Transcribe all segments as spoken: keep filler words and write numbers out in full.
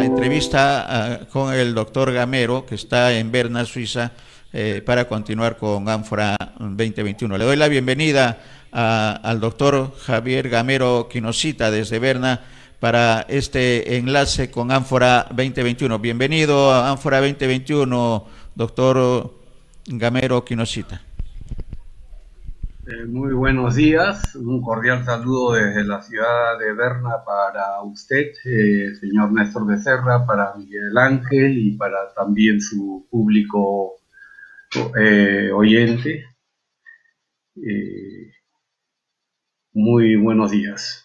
la entrevista uh, con el doctor Gamero, que está en Berna, Suiza, eh, para continuar con Ánfora veinte veintiuno. Le doy la bienvenida a, al doctor Javier Gamero Quinocita desde Berna para este enlace con Ánfora veinte veintiuno. Bienvenido a Ánfora veinte veintiuno, doctor Gamero Quinocita. Eh, muy buenos días, un cordial saludo desde la ciudad de Berna para usted, eh, señor Néstor Becerra, para Miguel Ángel y para también su público eh, oyente. Eh, muy buenos días.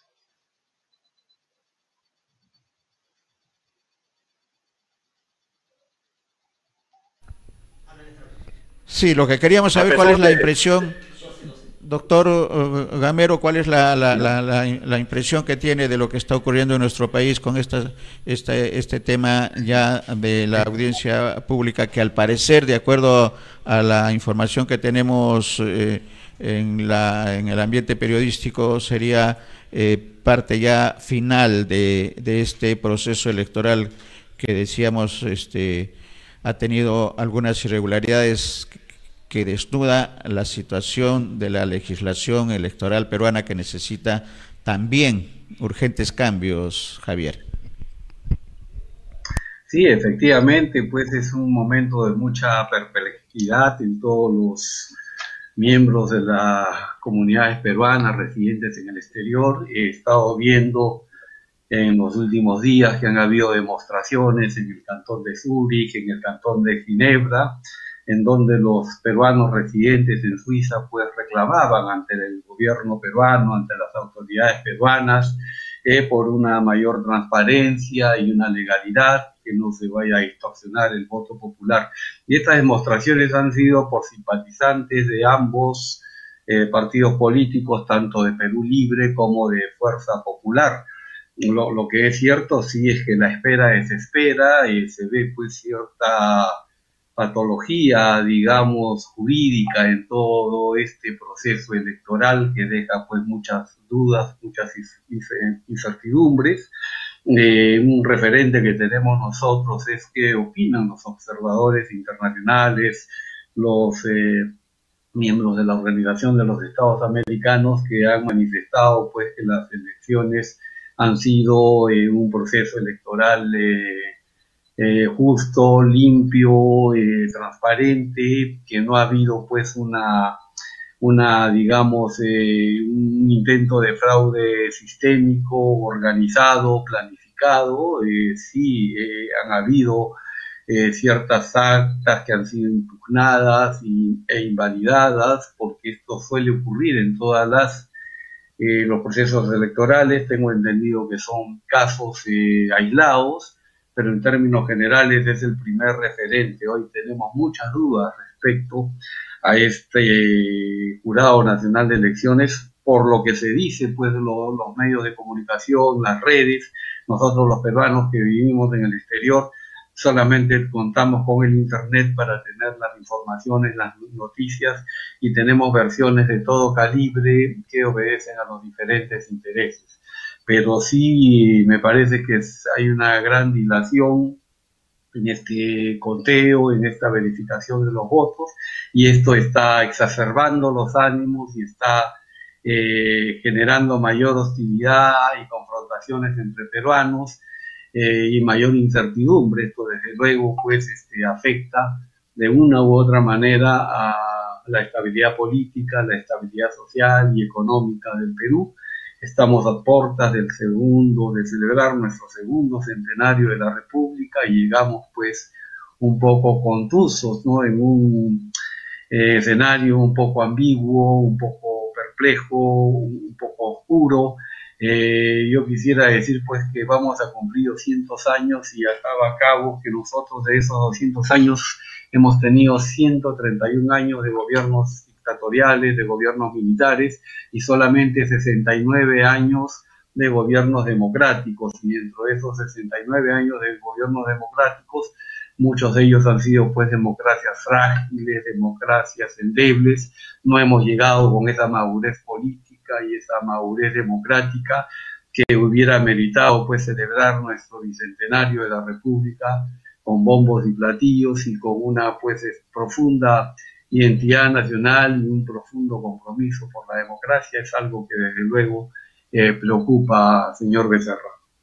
Sí, lo que queríamos saber, ¿cuál es la impresión, doctor uh, Gamero, cuál es la, la, la, la, la impresión que tiene de lo que está ocurriendo en nuestro país con esta, este, este tema ya de la audiencia pública, que al parecer, de acuerdo a la información que tenemos eh, en, la, en el ambiente periodístico, sería eh, parte ya final de, de este proceso electoral que decíamos este, ha tenido algunas irregularidades que desnuda la situación de la legislación electoral peruana, que necesita también urgentes cambios, Javier. Sí, efectivamente, pues es un momento de mucha perplejidad en todos los miembros de las comunidades peruanas residentes en el exterior. He estado viendo en los últimos días que han habido demostraciones en el cantón de Zúrich, en el cantón de Ginebra, en donde los peruanos residentes en Suiza pues reclamaban ante el gobierno peruano, ante las autoridades peruanas, eh, por una mayor transparencia y una legalidad, que no se vaya a distorsionar el voto popular. Y estas demostraciones han sido por simpatizantes de ambos eh, partidos políticos, tanto de Perú Libre como de Fuerza Popular. Lo, lo que es cierto sí es que la espera desespera, y se ve pues cierta patología, digamos, jurídica en todo este proceso electoral, que deja pues muchas dudas, muchas incertidumbres. Eh, un referente que tenemos nosotros es qué opinan los observadores internacionales, los eh, miembros de la Organización de los Estados Americanos, que han manifestado pues que las elecciones han sido eh, un proceso electoral eh, Eh, justo, limpio, eh, transparente, que no ha habido pues una, una digamos, eh, un intento de fraude sistémico, organizado, planificado. Eh, sí, eh, han habido eh, ciertas actas que han sido impugnadas y, e invalidadas, porque esto suele ocurrir en todas las eh, los procesos electorales. Tengo entendido que son casos eh, aislados, pero en términos generales es el primer referente. Hoy tenemos muchas dudas respecto a este Jurado Nacional de Elecciones, por lo que se dice, pues, lo, los medios de comunicación, las redes. Nosotros los peruanos que vivimos en el exterior solamente contamos con el internet para tener las informaciones, las noticias, y tenemos versiones de todo calibre que obedecen a los diferentes intereses. Pero sí me parece que hay una gran dilación en este conteo, en esta verificación de los votos, y esto está exacerbando los ánimos y está eh, generando mayor hostilidad y confrontaciones entre peruanos eh, y mayor incertidumbre. Esto desde luego pues este, afecta de una u otra manera a la estabilidad política, la estabilidad social y económica del Perú. Estamos a puertas del segundo, de celebrar nuestro segundo centenario de la República, y llegamos pues un poco contusos, ¿no? En un eh, escenario un poco ambiguo, un poco perplejo, un poco oscuro. Eh, yo quisiera decir pues que vamos a cumplir doscientos años, y acaba a cabo que nosotros de esos doscientos años hemos tenido ciento treinta y un años de gobiernos dictatoriales, de gobiernos militares, y solamente sesenta y nueve años de gobiernos democráticos. Y dentro de esos sesenta y nueve años de gobiernos democráticos, muchos de ellos han sido pues democracias frágiles, democracias endebles. No hemos llegado con esa madurez política y esa madurez democrática que hubiera meritado pues celebrar nuestro bicentenario de la República con bombos y platillos y con una pues profunda identidad nacional y un profundo compromiso por la democracia. Es algo que desde luego eh, preocupa, señor Becerra.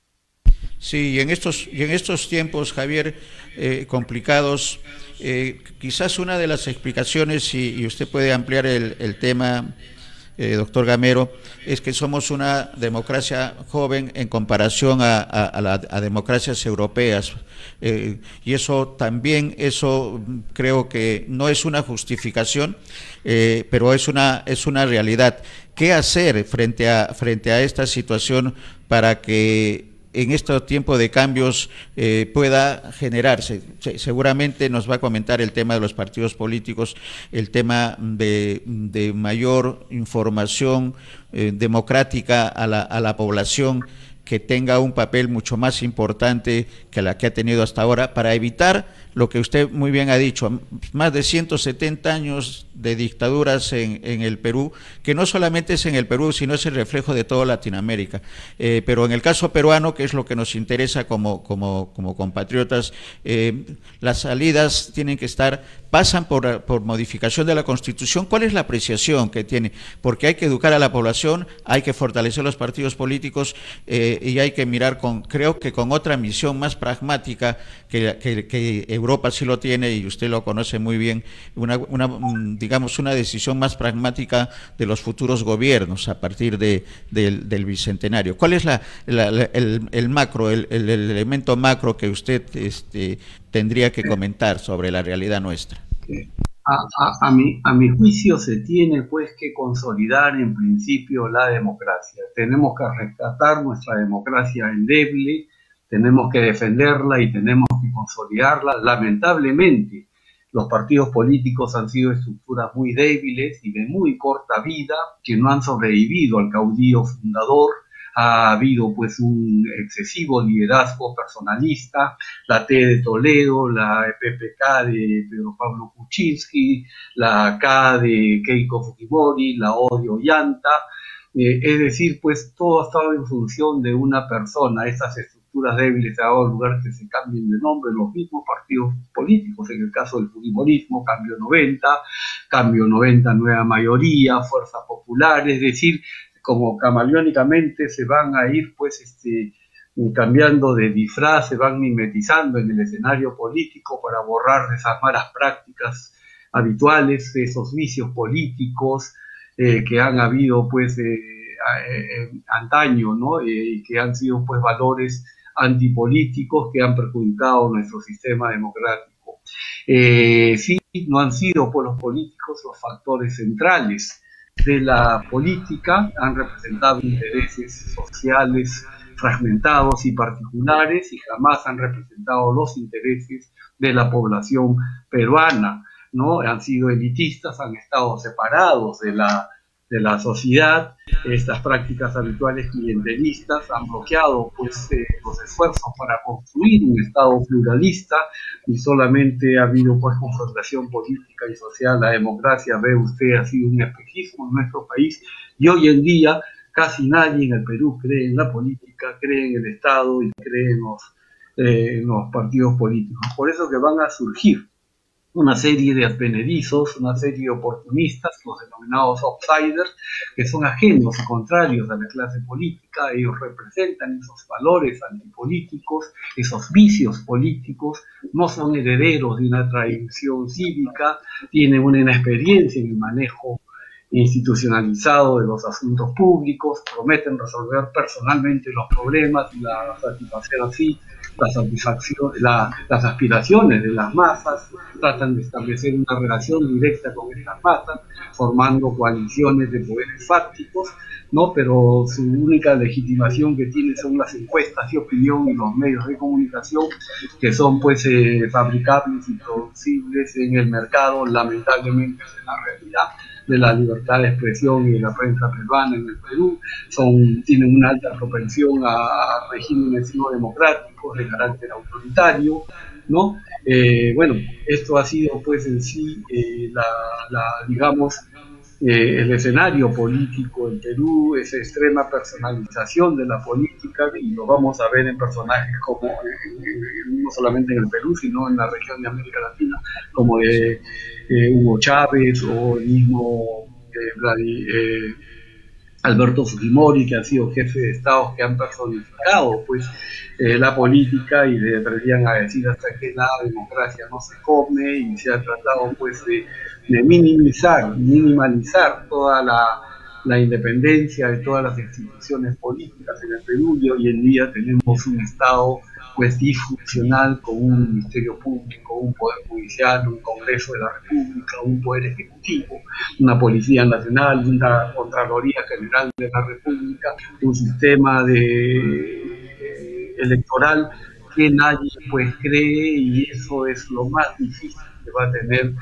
Sí, y en estos, y en estos tiempos, Javier, eh, complicados, eh, quizás una de las explicaciones, y, y usted puede ampliar el, el tema, eh, doctor Gamero, es que somos una democracia joven en comparación a, a, a, la, a democracias europeas, eh, y eso también, eso creo que no es una justificación, eh, pero es una, es una realidad. ¿Qué hacer frente a, frente a esta situación para que en este tiempo de cambios eh, pueda generarse? Seguramente nos va a comentar el tema de los partidos políticos, el tema de, de mayor información eh, democrática a la, a la población, que tenga un papel mucho más importante que la que ha tenido hasta ahora, para evitar lo que usted muy bien ha dicho, más de ciento setenta años de dictaduras en, en el Perú, que no solamente es en el Perú, sino es el reflejo de toda Latinoamérica. Eh, pero en el caso peruano, que es lo que nos interesa como, como, como compatriotas, eh, las salidas tienen que estar, pasan por, por modificación de la Constitución. ¿Cuál es la apreciación que tiene? Porque hay que educar a la población, hay que fortalecer los partidos políticos eh, y hay que mirar con, creo que con otra misión más pragmática que, que, que Europa sí lo tiene, y usted lo conoce muy bien, una, una, digamos, una decisión más pragmática de los futuros gobiernos a partir de, de, del Bicentenario. ¿Cuál es la, la, la, el, el macro, el, el, el elemento macro que usted este, tendría que comentar sobre la realidad nuestra? A, a, a, mi, a mi juicio se tiene pues que consolidar en principio la democracia. Tenemos que rescatar nuestra democracia endeble, tenemos que defenderla y tenemos que consolidarla. Lamentablemente, los partidos políticos han sido estructuras muy débiles y de muy corta vida, que no han sobrevivido al caudillo fundador. Ha habido pues un excesivo liderazgo personalista, la T de Toledo, la P P K de Pedro Pablo Kuczynski, la K de Keiko Fujimori, la O de Ollanta, eh, es decir, pues todo ha estado en función de una persona. Estas estructuras débiles han dado lugar que se cambien de nombre los mismos partidos políticos. En el caso del fujimorismo, Cambio noventa, Cambio noventa Nueva Mayoría, Fuerza Popular, es decir, como camaleónicamente se van a ir pues este cambiando de disfraz, se van mimetizando en el escenario político para borrar esas malas prácticas habituales, esos vicios políticos eh, que han habido pues eh, eh, antaño, ¿no? Y eh, que han sido pues valores antipolíticos que han perjudicado nuestro sistema democrático. Eh, sí, no han sido pues los políticos los factores centrales de la política, han representado intereses sociales fragmentados y particulares y jamás han representado los intereses de la población peruana, ¿no? Han sido elitistas, han estado separados de la, de la sociedad. Estas prácticas habituales clientelistas han bloqueado pues, eh, los esfuerzos para construir un Estado pluralista, y solamente ha habido pues confrontación política y social. La democracia, ve usted, ha sido un espejismo en nuestro país, y hoy en día casi nadie en el Perú cree en la política, cree en el Estado y cree en los, eh, en los partidos políticos. Por eso que van a surgir una serie de advenedizos, una serie de oportunistas, los denominados outsiders, que son ajenos y contrarios a la clase política. Ellos representan esos valores antipolíticos, esos vicios políticos, no son herederos de una tradición cívica, tienen una inexperiencia en el manejo institucionalizado de los asuntos públicos, prometen resolver personalmente los problemas y la, satisfacer así la satisfacción, la, las aspiraciones de las masas, tratan de establecer una relación directa con estas masas, formando coaliciones de poderes fácticos, ¿no? Pero su única legitimación que tiene son las encuestas de opinión y los medios de comunicación, que son pues eh, fabricables y producibles en el mercado. Lamentablemente es la realidad de la libertad de expresión y de la prensa peruana en el Perú. Son, tienen una alta propensión a, a regímenes no democráticos de carácter autoritario, ¿no? Eh, bueno, esto ha sido pues en sí eh, la, la, digamos, eh, el escenario político en Perú, esa extrema personalización de la política, y lo vamos a ver en personajes como, en, en, no solamente en el Perú, sino en la región de América Latina, como de eh, Hugo Chávez o el mismo eh, Vladi, eh, Alberto Fujimori, que han sido jefes de Estado que han personificado pues eh, la política y le atrevían a decir hasta que la democracia no se come, y se ha tratado pues de, de minimizar, minimalizar toda la, la independencia de todas las instituciones políticas en el Perú, y hoy en día tenemos un Estado pues disfuncional, con un ministerio público, un poder judicial, un Congreso de la República, un poder ejecutivo, una Policía Nacional, una Contraloría General de la República, un sistema de eh, electoral que nadie pues cree, y eso es lo más difícil que va a tener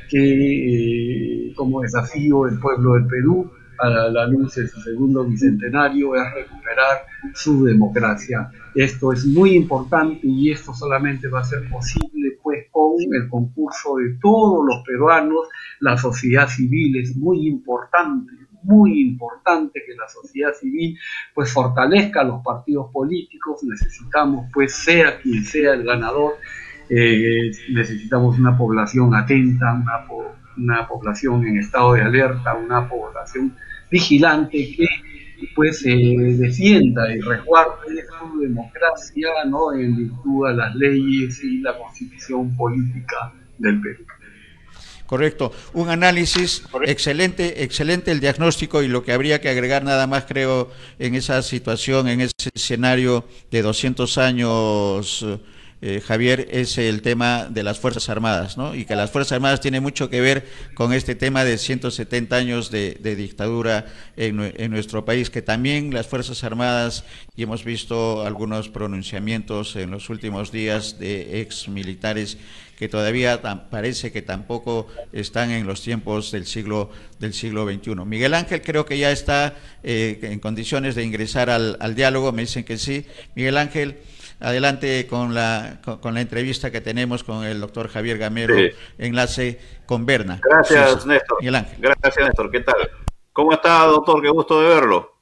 que eh, como desafío el pueblo del Perú a la luz de su segundo bicentenario, es recuperar su democracia. Esto es muy importante, y esto solamente va a ser posible pues con el concurso de todos los peruanos. La sociedad civil es muy importante, muy importante que la sociedad civil pues fortalezca a los partidos políticos. Necesitamos pues, sea quien sea el ganador, eh, necesitamos una población atenta, una, po una población en estado de alerta, una población vigilante que pues eh, defienda y resguarde su democracia, ¿no?, en virtud a las leyes y la constitución política del Perú. Correcto, un análisis Correcto. excelente, excelente el diagnóstico, y lo que habría que agregar nada más, creo, en esa situación, en ese escenario de doscientos años, eh, Javier, es el tema de las Fuerzas Armadas, ¿no? Y que las Fuerzas Armadas tienen mucho que ver con este tema de ciento setenta años de, de dictadura en, en nuestro país, que también las Fuerzas Armadas, y hemos visto algunos pronunciamientos en los últimos días de ex militares que todavía parece que tampoco están en los tiempos del siglo del siglo veintiuno. Miguel Ángel creo que ya está eh, en condiciones de ingresar al, al diálogo, me dicen que sí. Miguel Ángel, adelante con la, con, con la entrevista que tenemos con el doctor Javier Gamero, sí. Enlace con Berna. Gracias, sí, sí. Néstor. Miguel Ángel. Gracias, Néstor. ¿Qué tal? ¿Cómo está, doctor? Qué gusto de verlo.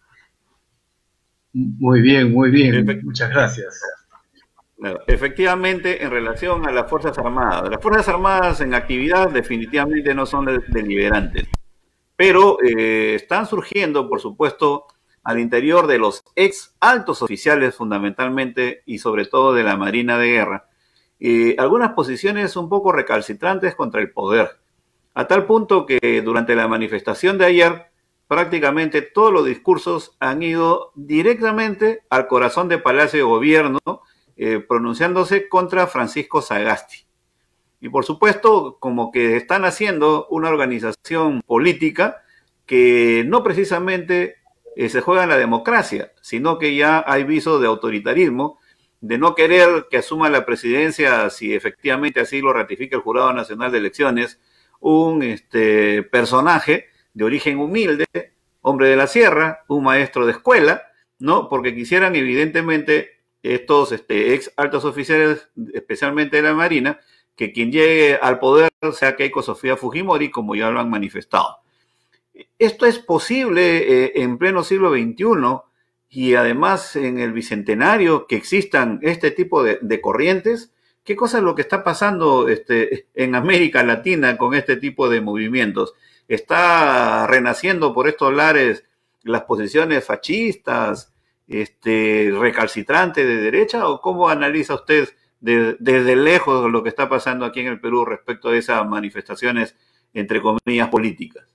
Muy bien, muy bien. Efect Muchas gracias. Efectivamente, en relación a las Fuerzas Armadas, las Fuerzas Armadas en actividad definitivamente no son deliberantes, pero eh, están surgiendo, por supuesto, al interior de los ex altos oficiales fundamentalmente, y sobre todo de la Marina de Guerra, eh, algunas posiciones un poco recalcitrantes contra el poder, a tal punto que durante la manifestación de ayer prácticamente todos los discursos han ido directamente al corazón de Palacio de Gobierno, eh, pronunciándose contra Francisco Sagasti. Y por supuesto, como que están haciendo una organización política que no precisamente eh, se juega en la democracia, sino que ya hay visos de autoritarismo, de no querer que asuma la presidencia, si efectivamente así lo ratifica el Jurado Nacional de Elecciones, un este, personaje de origen humilde, hombre de la sierra, un maestro de escuela, ¿no? Porque quisieran evidentemente estos este, ex altos oficiales, especialmente de la Marina, que quien llegue al poder sea Keiko Sofía Fujimori, como ya lo han manifestado. Esto es posible eh, en pleno siglo veintiuno, y además en el bicentenario, que existan este tipo de, de corrientes. ¿Qué cosa es lo que está pasando este, en América Latina con este tipo de movimientos? ¿Está renaciendo por estos lares las posiciones fascistas, este, recalcitrantes de derecha, o cómo analiza usted de, desde lejos lo que está pasando aquí en el Perú respecto a esas manifestaciones, entre comillas, políticas?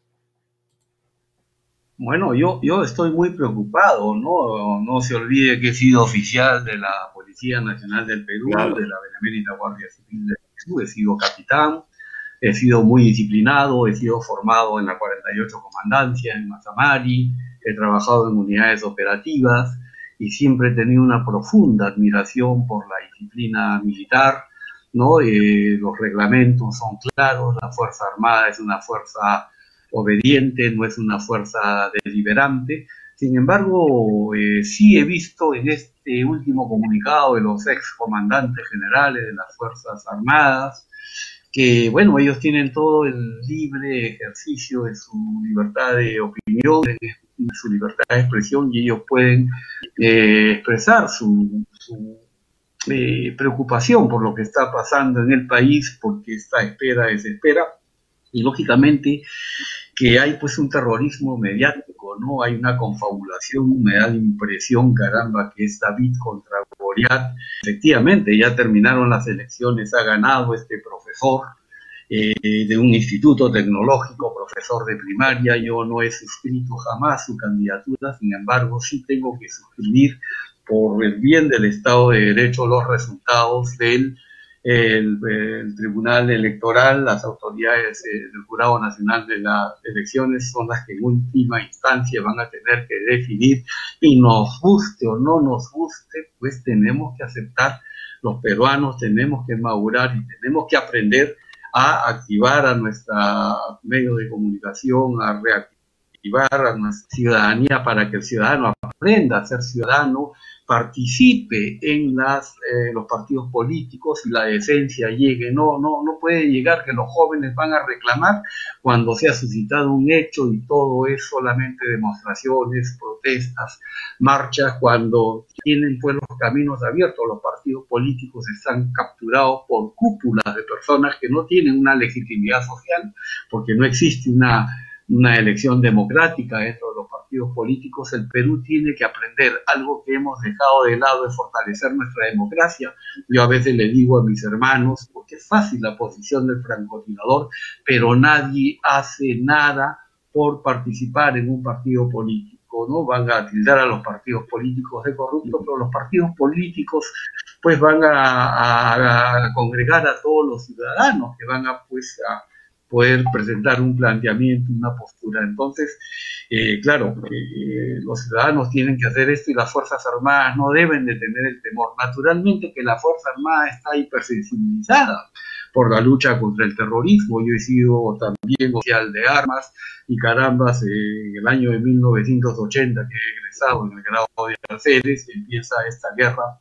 Bueno, yo, yo estoy muy preocupado, ¿no? No se olvide que he sido oficial de la Policía Nacional del Perú, claro, de la Benemérita Guardia Civil del Perú, he sido capitán, he sido muy disciplinado, he sido formado en la cuarenta y ocho Comandancia, en Mazamari, he trabajado en unidades operativas y siempre he tenido una profunda admiración por la disciplina militar, ¿no? Eh, los reglamentos son claros, la Fuerza Armada es una fuerza obediente, no es una fuerza deliberante. Sin embargo, eh, sí he visto en este último comunicado de los ex comandantes generales de las Fuerzas Armadas que, bueno, ellos tienen todo el libre ejercicio de su libertad de opinión, de su libertad de expresión, y ellos pueden eh, expresar su, su eh, preocupación por lo que está pasando en el país, porque esta espera desespera, y lógicamente que hay pues un terrorismo mediático, ¿no? Hay una confabulación, me da la impresión, caramba, que es David contra Goliat. Efectivamente, ya terminaron las elecciones, ha ganado este profesor eh, de un instituto tecnológico, profesor de primaria. Yo no he suscrito jamás su candidatura, sin embargo, sí tengo que suscribir por el bien del Estado de Derecho los resultados del El, el Tribunal Electoral. Las autoridades eh, del Jurado Nacional de las Elecciones son las que en última instancia van a tener que definir, y nos guste o no nos guste, pues tenemos que aceptar, los peruanos tenemos que madurar y tenemos que aprender a activar a nuestra medio de comunicación, a reactivar a nuestra ciudadanía para que el ciudadano aprenda a ser ciudadano, participe en las, eh, los partidos políticos y la decencia llegue. No, no, no puede llegar que los jóvenes van a reclamar cuando se ha suscitado un hecho y todo es solamente demostraciones, protestas, marchas, cuando tienen pues los caminos abiertos. Los partidos políticos están capturados por cúpulas de personas que no tienen una legitimidad social, porque no existe una una elección democrática dentro de los partidos políticos. El Perú tiene que aprender algo que hemos dejado de lado, de fortalecer nuestra democracia. Yo a veces le digo a mis hermanos, porque es fácil la posición del francotirador, pero nadie hace nada por participar en un partido político, ¿no? Van a tildar a los partidos políticos de corruptos, pero los partidos políticos pues van a, a, a congregar a todos los ciudadanos que van a pues a poder presentar un planteamiento, una postura. Entonces, eh, claro, eh, los ciudadanos tienen que hacer esto y las Fuerzas Armadas no deben de tener el temor. Naturalmente que la Fuerza Armada está hipersensibilizada por la lucha contra el terrorismo. Yo he sido también oficial de armas y carambas, eh, en el año de mil novecientos ochenta que he egresado en el grado de alférez, empieza esta guerra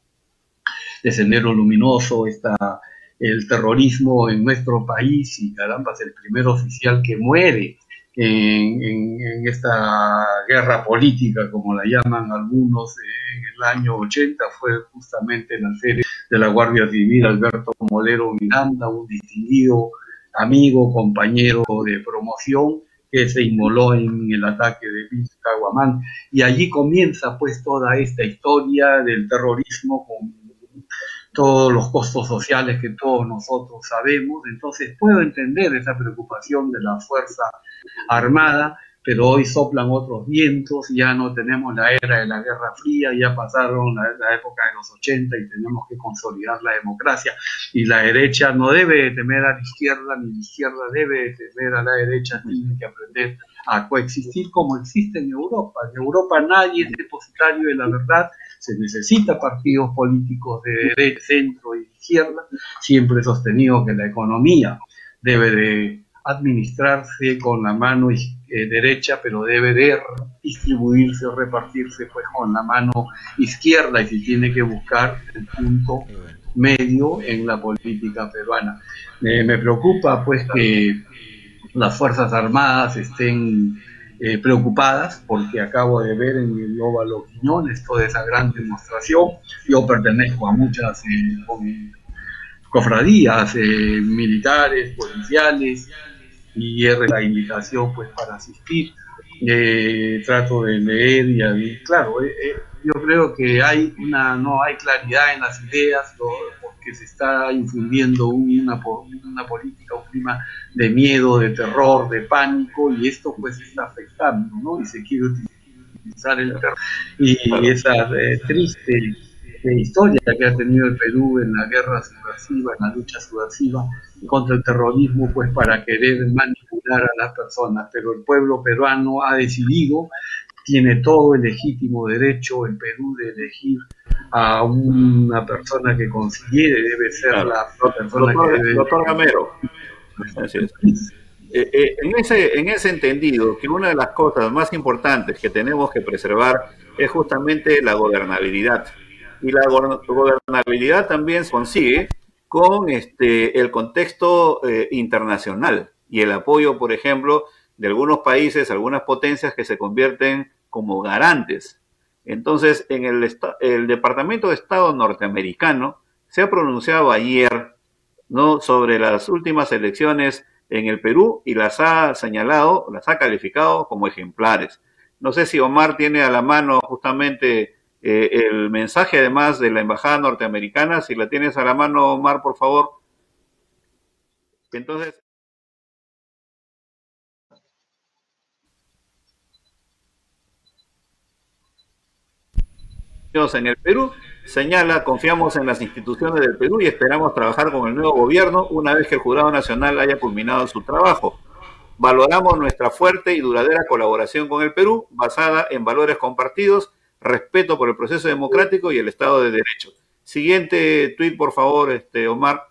de Sendero Luminoso, esta el terrorismo en nuestro país, y caramba, el primer oficial que muere en, en, en esta guerra política, como la llaman algunos, en el año ochenta, fue justamente el alférez de la Guardia Civil, Alberto Molero Miranda, un distinguido amigo, compañero de promoción, que se inmoló en el ataque de Caguamán. Y allí comienza pues toda esta historia del terrorismo, con todos los costos sociales que todos nosotros sabemos. Entonces puedo entender esa preocupación de la Fuerza Armada, pero hoy soplan otros vientos, ya no tenemos la era de la Guerra Fría, ya pasaron la, la época de los ochenta y tenemos que consolidar la democracia, y la derecha no debe temer a la izquierda, ni la izquierda debe temer a la derecha, tiene que aprender a coexistir como existe en Europa. En Europa nadie es depositario de la verdad, se necesita partidos políticos de derecha, centro y izquierda. Siempre he sostenido que la economía debe de administrarse con la mano eh, derecha, pero debe de distribuirse o repartirse pues con la mano izquierda, y se tiene que buscar el punto medio en la política peruana. Eh, me preocupa pues que las Fuerzas Armadas estén eh, preocupadas, porque acabo de ver en el Óvalo Quiñones toda esa gran demostración. Yo pertenezco a muchas eh, con, cofradías eh, militares, policiales, y es la invitación pues para asistir. Eh, trato de leer y, y claro, eh, eh, yo creo que hay una no hay claridad en las ideas, lo, porque se está infundiendo una, una política, un clima de miedo, de terror, de pánico, y esto pues está afectando, ¿no? Y se quiere utilizar el terror y esa eh, triste eh, historia que ha tenido el Perú en la guerra subversiva, en la lucha subversiva contra el terrorismo, pues para querer manipular a las personas. Pero el pueblo peruano ha decidido, tiene todo el legítimo derecho el Perú de elegir a una persona que considere debe ser claro. la persona doctor, que debe... Doctor Gamero, así es. Eh, eh, en, ese, en ese entendido, que una de las cosas más importantes que tenemos que preservar es justamente la gobernabilidad. Y la gobernabilidad también se consigue con este, el contexto eh, internacional y el apoyo, por ejemplo, de algunos países, algunas potencias que se convierten como garantes. Entonces, en el, el Departamento de Estado norteamericano se ha pronunciado ayer, ¿no?, sobre las últimas elecciones en el Perú y las ha señalado, las ha calificado como ejemplares. No sé si Omar tiene a la mano justamente eh, el mensaje además de la Embajada norteamericana. Si la tienes a la mano, Omar, por favor. Entonces, en el Perú señala: confiamos en las instituciones del Perú y esperamos trabajar con el nuevo gobierno una vez que el Jurado Nacional haya culminado su trabajo. Valoramos nuestra fuerte y duradera colaboración con el Perú, basada en valores compartidos, respeto por el proceso democrático y el Estado de Derecho. Siguiente tuit, por favor, este, Omar.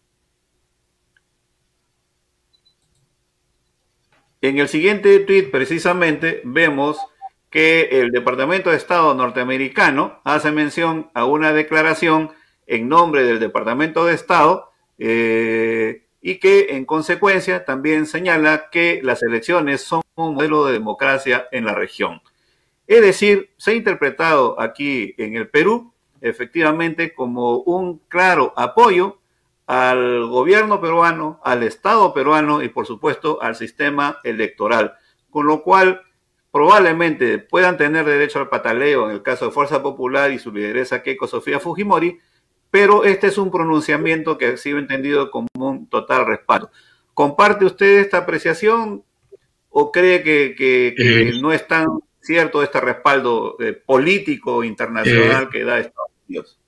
En el siguiente tuit, precisamente, vemos que el Departamento de Estado norteamericano hace mención a una declaración en nombre del Departamento de Estado eh, y que en consecuencia también señala que las elecciones son un modelo de democracia en la región. Es decir, se ha interpretado aquí en el Perú efectivamente como un claro apoyo al gobierno peruano, al Estado peruano y por supuesto al sistema electoral, con lo cual probablemente puedan tener derecho al pataleo en el caso de Fuerza Popular y su lideresa Keiko Sofía Fujimori, pero este es un pronunciamiento que ha sido entendido como un total respaldo. ¿Comparte usted esta apreciación o cree que, que, que no es tan cierto este respaldo eh, político internacional eh, que da Estados Unidos?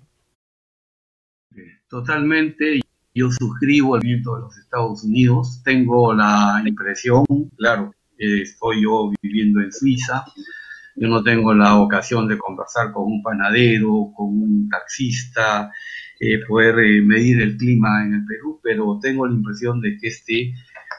Totalmente, yo suscribo al movimiento de los Estados Unidos. Tengo la impresión, claro, eh, estoy yo viviendo en Suiza, yo no tengo la ocasión de conversar con un panadero, con un taxista, eh, poder eh, medir el clima en el Perú, pero tengo la impresión de que este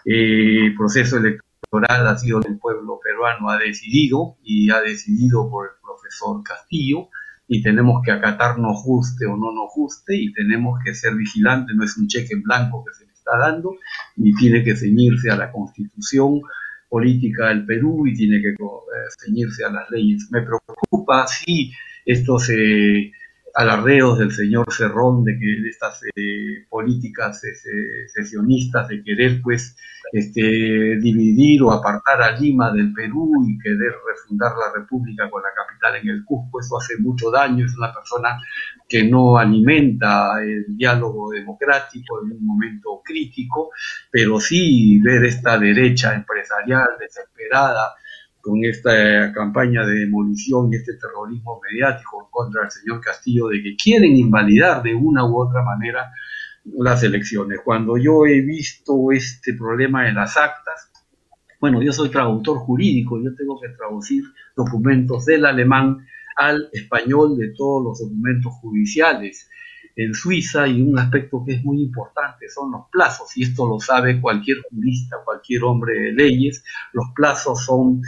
eh, proceso electoral ha sido el pueblo peruano ha decidido, y ha decidido por el profesor Castillo, y tenemos que acatarnos, guste o no nos guste, y tenemos que ser vigilantes. No es un cheque en blanco que se le está dando, y tiene que ceñirse a la Constitución política del Perú y tiene que eh, ceñirse a las leyes. Me preocupa, sí, estos eh, alardeos del señor Cerrón de que de estas eh, políticas eh, sesionistas de querer pues este, dividir o apartar a Lima del Perú y querer refundar la República con la capital en el Cusco. Eso hace mucho daño. Es una persona que no alimenta el diálogo democrático en un momento crítico, pero sí ver esta derecha empresarial desesperada con esta campaña de demolición y este terrorismo mediático contra el señor Castillo, de que quieren invalidar de una u otra manera las elecciones. Cuando yo he visto este problema en las actas, bueno, yo soy traductor jurídico, yo tengo que traducir documentos del alemán al español de todos los documentos judiciales en Suiza, y un aspecto que es muy importante son los plazos, y esto lo sabe cualquier jurista, cualquier hombre de leyes. Los plazos son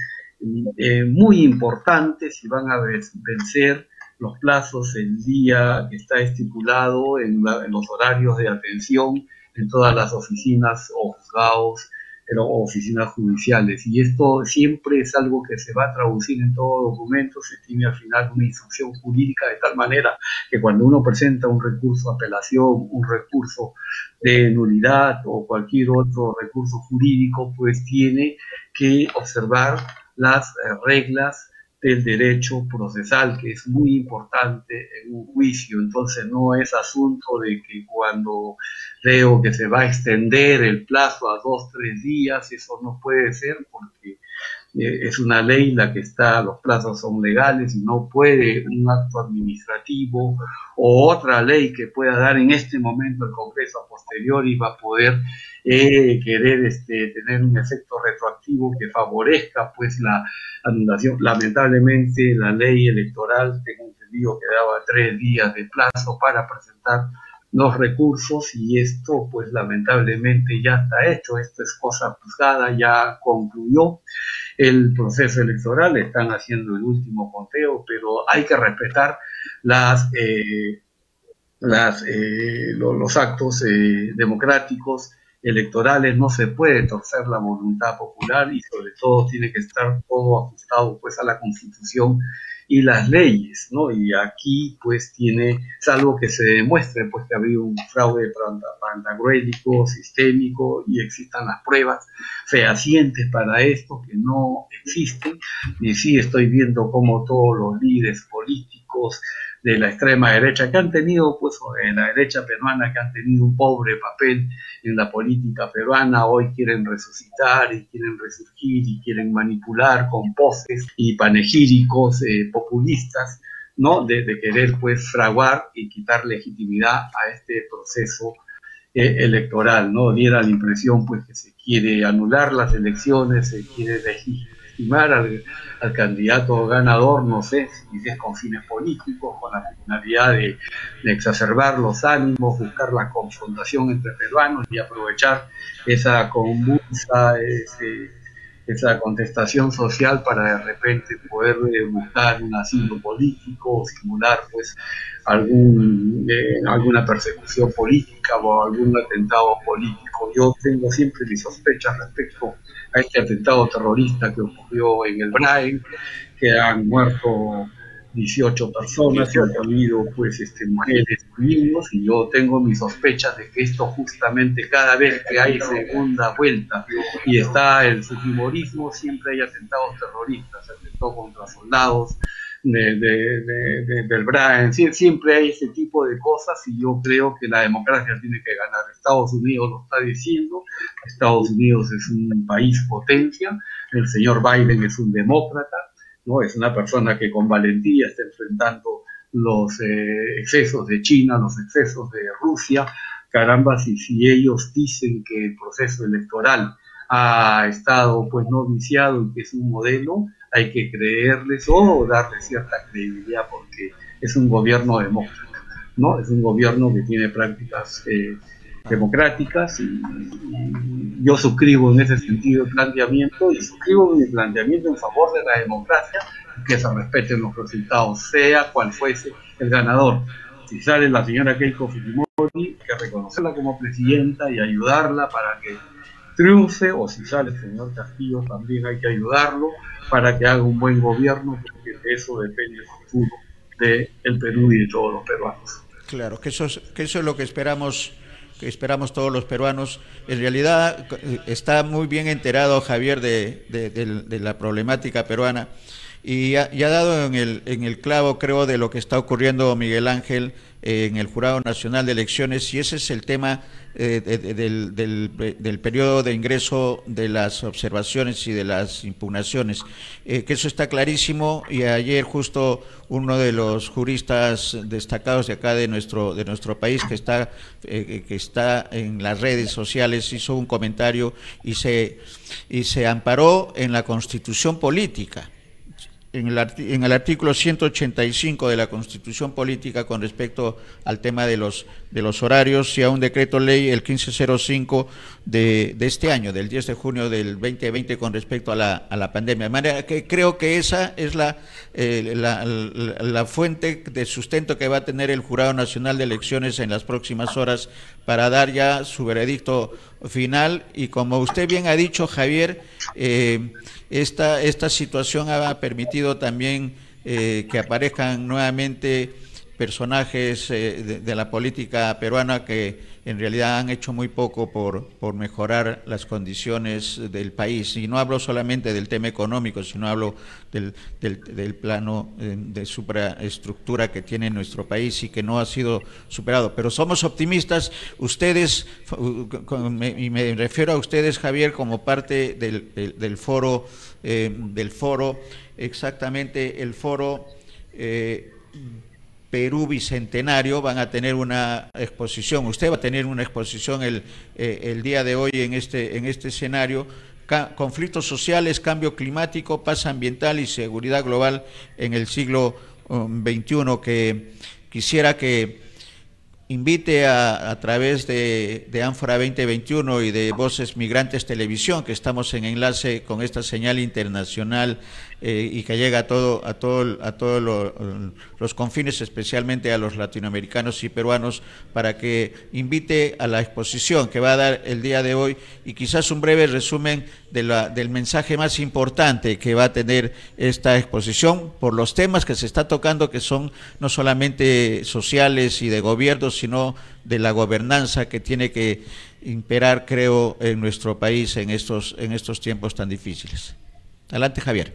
eh, muy importantes y van a vencer los plazos el día que está estipulado en, la, en los horarios de atención en todas las oficinas o juzgados o oficinas judiciales, y esto siempre es algo que se va a traducir en todo documento. Se tiene al final una instrucción jurídica de tal manera que cuando uno presenta un recurso de apelación, un recurso de nulidad o cualquier otro recurso jurídico, pues tiene que observar las eh, reglas del derecho procesal, que es muy importante en un juicio. Entonces no es asunto de que cuando leo que se va a extender el plazo a dos, tres días, eso no puede ser, porque eh, es una ley la que está, los plazos son legales y no puede un acto administrativo o otra ley que pueda dar en este momento el Congreso a posteriori va a poder eh, querer este, tener un efecto retroactivo que favorezca pues la anulación. Lamentablemente la ley electoral, tengo entendido que daba tres días de plazo para presentar los recursos, y esto pues lamentablemente ya está hecho. Esto es cosa juzgada, ya concluyó el proceso electoral, están haciendo el último conteo, pero hay que respetar las eh, las, eh, lo, los actos eh, democráticos electorales, no se puede torcer la voluntad popular y sobre todo tiene que estar todo ajustado pues a la Constitución y las leyes, ¿no? Y aquí pues tiene, salvo que se demuestre pues que ha habido un fraude pantagruélico, sistémico y existan las pruebas fehacientes para esto que no existen, y sí estoy viendo cómo todos los líderes políticos de la extrema derecha que han tenido, pues, en la derecha peruana, que han tenido un pobre papel en la política peruana, hoy quieren resucitar y quieren resurgir y quieren manipular con poses y panegíricos eh, populistas, ¿no? De, de querer, pues, fraguar y quitar legitimidad a este proceso eh, electoral, ¿no? Diera la impresión, pues, que se quiere anular las elecciones, se quiere legitimar al, al candidato ganador, no sé si es con fines políticos, con la finalidad de, de exacerbar los ánimos, buscar la confrontación entre peruanos y aprovechar esa convulsa, ese, esa contestación social para de repente poder eh, buscar un asilo político o simular pues algún, eh, alguna persecución política o algún atentado político. Yo tengo siempre mis sospechas respecto a este atentado terrorista que ocurrió en el Brain, que han muerto dieciocho personas, y han habido pues este, mujeres y niños, y yo tengo mis sospechas de que esto justamente cada vez que hay segunda vuelta y está el fujimorismo, siempre hay atentados terroristas, atentados contra soldados de, de, de, de, del Brain, siempre hay ese tipo de cosas, y yo creo que la democracia tiene que ganar. Estados Unidos lo está diciendo, Estados Unidos es un país potencia, el señor Biden es un demócrata, ¿no? Es una persona que con valentía está enfrentando los eh, excesos de China, los excesos de Rusia. Caramba, si, si ellos dicen que el proceso electoral ha estado pues no viciado y que es un modelo, hay que creerles o darle cierta credibilidad porque es un gobierno demócrata, ¿no? Es un gobierno que tiene prácticas eh, democráticas y, y yo suscribo en ese sentido el planteamiento y suscribo mi planteamiento en favor de la democracia, que se respeten los resultados, sea cual fuese el ganador. Si sale la señora Keiko Fujimori, que reconocerla como presidenta y ayudarla para que triunfe, o si sale el señor Castillo, también hay que ayudarlo para que haga un buen gobierno, porque de eso depende el futuro del Perú y de todos los peruanos. Claro, que eso es, que eso es lo que esperamos que esperamos todos los peruanos. En realidad está muy bien enterado Javier de, de, de, de la problemática peruana y ha, y ha dado en el, en el clavo, creo, de lo que está ocurriendo, Miguel Ángel, eh, en el Jurado Nacional de Elecciones, y ese es el tema eh, de, de, del, del, del periodo de ingreso de las observaciones y de las impugnaciones, eh, que eso está clarísimo, y ayer justo uno de los juristas destacados de acá de nuestro de nuestro país que está eh, que está en las redes sociales hizo un comentario y se y se amparó en la Constitución política, en el, en el artículo ciento ochenta y cinco de la Constitución política con respecto al tema de los de los horarios, y a un decreto ley, el quince cero cinco de, de este año, del diez de junio del veinte veinte, con respecto a la, a la pandemia. De manera que creo que esa es la, eh, la, la, la fuente de sustento que va a tener el Jurado Nacional de Elecciones en las próximas horas para dar ya su veredicto final. Y como usted bien ha dicho, Javier, eh, esta, esta situación ha permitido también eh, que aparezcan nuevamente personajes eh, de, de la política peruana que en realidad han hecho muy poco por, por mejorar las condiciones del país. Y no hablo solamente del tema económico, sino hablo del, del, del plano de supraestructura que tiene nuestro país y que no ha sido superado. Pero somos optimistas, ustedes, y me refiero a ustedes, Javier, como parte del, del, del foro, eh, del foro, exactamente el foro eh, Perú Bicentenario, van a tener una exposición, usted va a tener una exposición el, eh, el día de hoy en este, en este escenario, conflictos sociales, cambio climático, paz ambiental y seguridad global en el siglo um, veintiuno, que quisiera que invite a, a través de, de Ánfora veinte veintiuno y de Voces Migrantes Televisión, que estamos en enlace con esta señal internacional eh, y que llegue a todo, a todo, a todos lo, los confines, especialmente a los latinoamericanos y peruanos, para que invite a la exposición que va a dar el día de hoy y quizás un breve resumen de la, del mensaje más importante que va a tener esta exposición por los temas que se está tocando, que son no solamente sociales y de gobierno, sino de la gobernanza que tiene que imperar, creo, en nuestro país en estos, en estos tiempos tan difíciles. Adelante, Javier.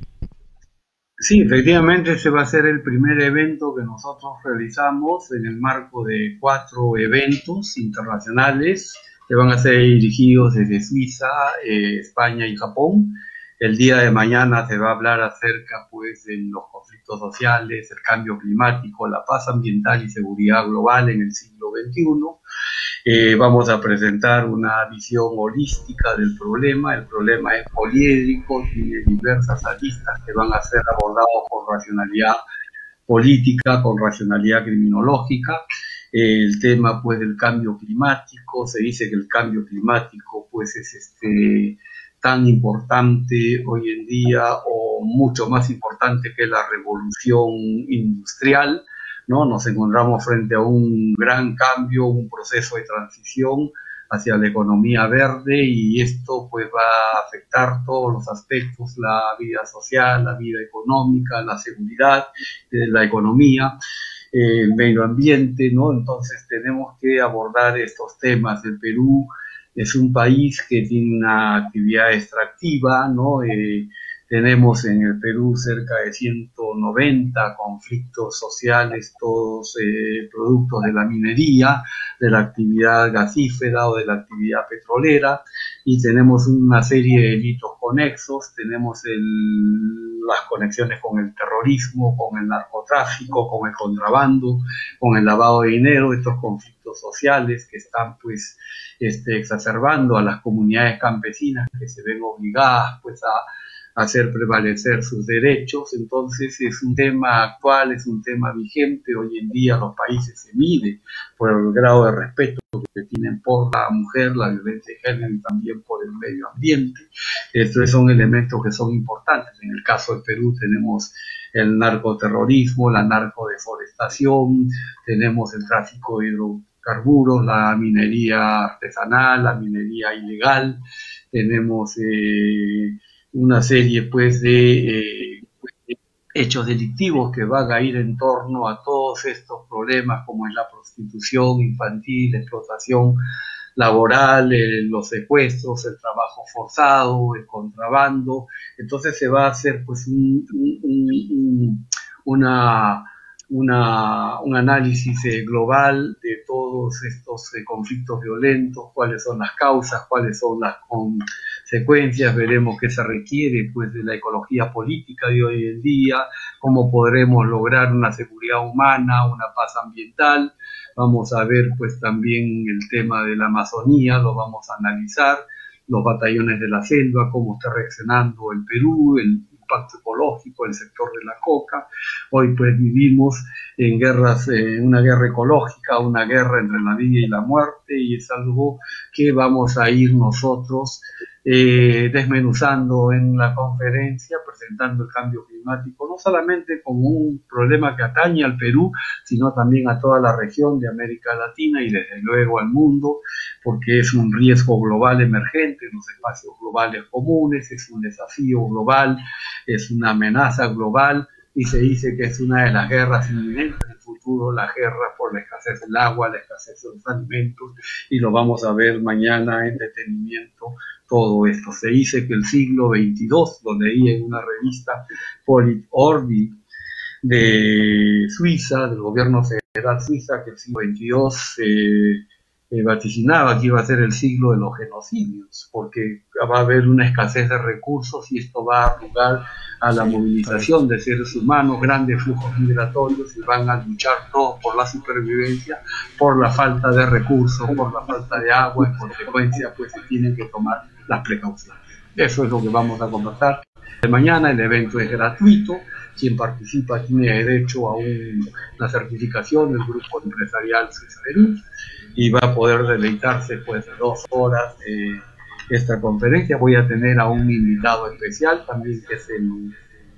Sí, efectivamente ese va a ser el primer evento que nosotros realizamos en el marco de cuatro eventos internacionales que van a ser dirigidos desde Suiza, eh, España y Japón. El día de mañana se va a hablar acerca pues de los conflictos sociales, el cambio climático, la paz ambiental y seguridad global en el siglo veintiuno. Eh, vamos a presentar una visión holística del problema. El problema es poliédrico, tiene diversas aristas que van a ser abordados con racionalidad política, con racionalidad criminológica. Eh, el tema pues del cambio climático, se dice que el cambio climático pues es este tan importante hoy en día o mucho más importante que la revolución industrial, ¿no? Nos encontramos frente a un gran cambio, un proceso de transición hacia la economía verde y esto pues va a afectar todos los aspectos, la vida social, la vida económica, la seguridad, eh, la economía, eh, el medio ambiente, ¿no? Entonces tenemos que abordar estos temas. El Perú es un país que tiene una actividad extractiva, ¿no? Eh, Tenemos en el Perú cerca de ciento noventa conflictos sociales, todos eh, productos de la minería, de la actividad gasífera o de la actividad petrolera, y tenemos una serie de delitos conexos. Tenemos el, las conexiones con el terrorismo, con el narcotráfico, con el contrabando, con el lavado de dinero, estos conflictos sociales que están pues este, exacerbando a las comunidades campesinas que se ven obligadas pues a hacer prevalecer sus derechos. Entonces es un tema actual, es un tema vigente. Hoy en día los países se miden por el grado de respeto que tienen por la mujer, la violencia de género y también por el medio ambiente. Estos son elementos que son importantes. En el caso del Perú tenemos el narcoterrorismo, la narcodeforestación, tenemos el tráfico de hidrocarburos, la minería artesanal, la minería ilegal, tenemos eh, una serie pues de eh, hechos delictivos que van a ir en torno a todos estos problemas como es la prostitución infantil, la explotación laboral, eh, los secuestros, el trabajo forzado, el contrabando. Entonces se va a hacer pues un, un, un, una, una, un análisis eh, global de todos estos eh, conflictos violentos, cuáles son las causas, cuáles son las consecuencias. Veremos qué se requiere pues de la ecología política de hoy en día, cómo podremos lograr una seguridad humana, una paz ambiental. Vamos a ver pues también el tema de la Amazonía, lo vamos a analizar, los batallones de la selva, cómo está reaccionando el Perú, el impacto ecológico, el sector de la coca. Hoy pues vivimos en guerras, en eh, una guerra ecológica, una guerra entre la vida y la muerte, y es algo que vamos a ir nosotros eh, desmenuzando en la conferencia, presentando el cambio climático, no solamente como un problema que atañe al Perú, sino también a toda la región de América Latina y desde luego al mundo, porque es un riesgo global emergente en los espacios globales comunes, es un desafío global, es una amenaza global, y se dice que es una de las guerras inminentes del futuro, la guerra por la escasez del agua, la escasez de los alimentos, y lo vamos a ver mañana en detenimiento todo esto. Se dice que el siglo veintidós, lo leí en una revista Polit-Orbi de Suiza, del gobierno federal suiza, que el siglo veintidós eh, eh, vaticinaba que iba a ser el siglo de los genocidios, porque va a haber una escasez de recursos y esto va a dar lugar a la movilización de seres humanos, grandes flujos migratorios, y van a luchar todos por la supervivencia, por la falta de recursos, por la falta de agua. En consecuencia pues se tienen que tomar las precauciones. Eso es lo que vamos a conversar mañana. El evento es gratuito, quien participa tiene derecho a un, una certificación del Grupo Empresarial Suiza Perú y va a poder deleitarse pues de dos horas de esta conferencia. Voy a tener a un invitado especial también, que es el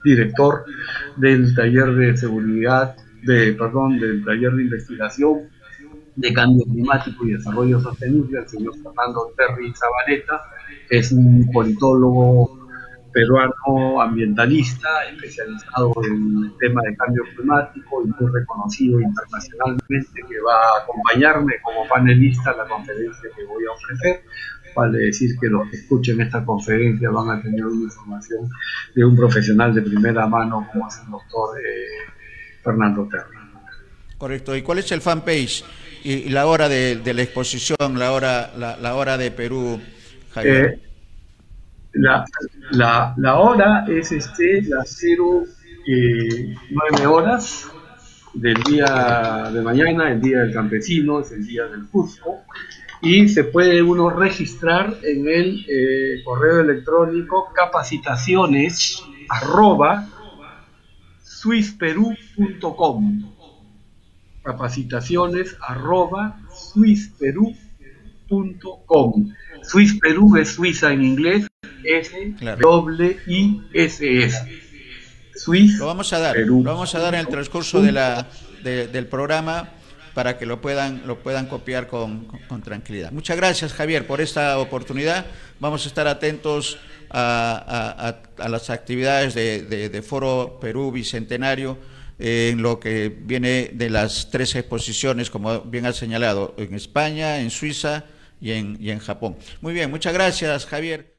director del taller de seguridad, de, perdón, del taller de investigación de cambio climático y desarrollo sostenible, el señor Fernando Terry Zabaleta. Es un politólogo peruano ambientalista, especializado en el tema de cambio climático y muy reconocido internacionalmente, que va a acompañarme como panelista a la conferencia que voy a ofrecer. Vale decir que los que escuchen esta conferencia van a tener una información de un profesional de primera mano como es el doctor eh, Fernando Terry. Correcto. ¿Y cuál es el fanpage y, y la hora de, de la exposición, la hora, la, la hora de Perú, Javier? Eh, la, la, la hora es este, las cero nueve horas del día de mañana, el día del campesino, es el día del Cusco, y se puede uno registrar en el eh, correo electrónico capacitaciones arroba swissperú punto com, capacitaciones arroba swissperú punto com. Swiss Perú es Suiza en inglés, S W I S S. Swiss lo vamos a dar, Perú. lo vamos a dar en el transcurso de la, de, del programa para que lo puedan, lo puedan copiar con, con, con tranquilidad. Muchas gracias, Javier, por esta oportunidad. Vamos a estar atentos a, a, a, a las actividades de, de, de Foro Perú Bicentenario, eh, en lo que viene de las tres exposiciones, como bien has señalado, en España, en Suiza y en, y en Japón. Muy bien, muchas gracias, Javier.